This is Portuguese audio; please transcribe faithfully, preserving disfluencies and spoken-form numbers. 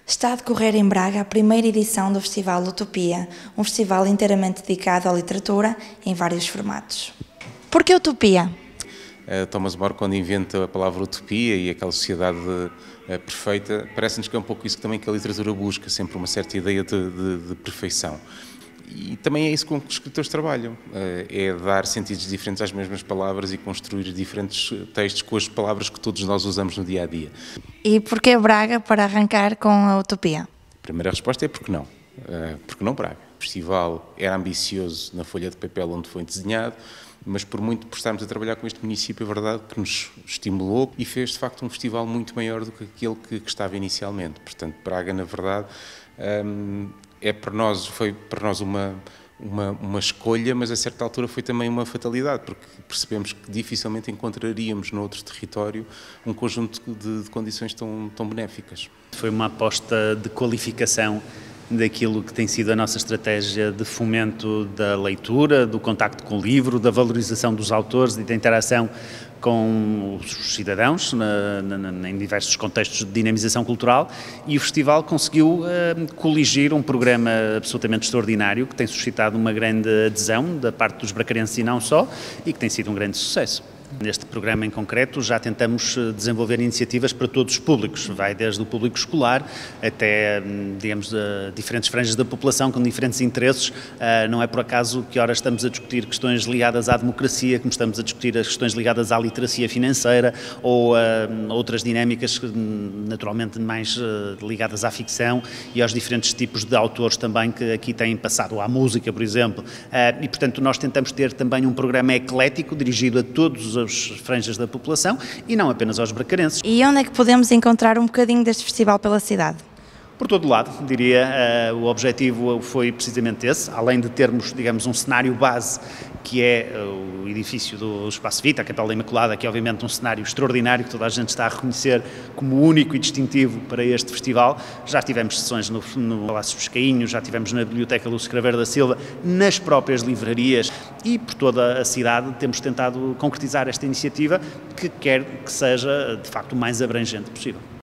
Está a decorrer em Braga a primeira edição do Festival Utopia, um festival inteiramente dedicado à literatura em vários formatos. Por que Utopia? Uh, Thomas More, quando inventa a palavra utopia e aquela sociedade uh, perfeita, parece-nos que é um pouco isso que também que a literatura busca, sempre uma certa ideia de, de, de perfeição. E também é isso com que os escritores trabalham, uh, é dar sentidos diferentes às mesmas palavras e construir diferentes textos com as palavras que todos nós usamos no dia-a-dia. E porquê Braga para arrancar com a Utopia? A primeira resposta é porque não. Uh, porque não Braga? O festival era ambicioso na folha de papel onde foi desenhado, mas por muito por estarmos a trabalhar com este município, é verdade que nos estimulou e fez de facto um festival muito maior do que aquele que, que estava inicialmente. Portanto, Braga, na verdade, um, é para nós, foi para nós uma, uma, uma escolha, mas a certa altura foi também uma fatalidade, porque percebemos que dificilmente encontraríamos no outro território um conjunto de, de condições tão, tão benéficas. Foi uma aposta de qualificação daquilo que tem sido a nossa estratégia de fomento da leitura, do contacto com o livro, da valorização dos autores e da interação com os cidadãos na, na, em diversos contextos de dinamização cultural, e o festival conseguiu uh, coligir um programa absolutamente extraordinário que tem suscitado uma grande adesão da parte dos bracarenses e não só, e que tem sido um grande sucesso. Neste programa em concreto já tentamos desenvolver iniciativas para todos os públicos, vai desde o público escolar até, digamos, diferentes franjas da população com diferentes interesses. Não é por acaso que ora estamos a discutir questões ligadas à democracia, como estamos a discutir as questões ligadas à literacia financeira ou a outras dinâmicas naturalmente mais ligadas à ficção e aos diferentes tipos de autores também que aqui têm passado, à música, por exemplo. E, portanto, nós tentamos ter também um programa eclético dirigido a todos as franjas da população e não apenas aos bracarenses. E onde é que podemos encontrar um bocadinho deste festival pela cidade? Por todo lado, diria, uh, o objetivo foi precisamente esse, além de termos, digamos, um cenário base, que é uh, o edifício do Espaço Vita, a Capela da Imaculada, que é obviamente um cenário extraordinário, que toda a gente está a reconhecer como único e distintivo para este festival. Já tivemos sessões no, no Palácio dos Cainhos, já tivemos na Biblioteca Lúcio Craveiro da Silva, nas próprias livrarias e por toda a cidade temos tentado concretizar esta iniciativa que quer que seja, de facto, o mais abrangente possível.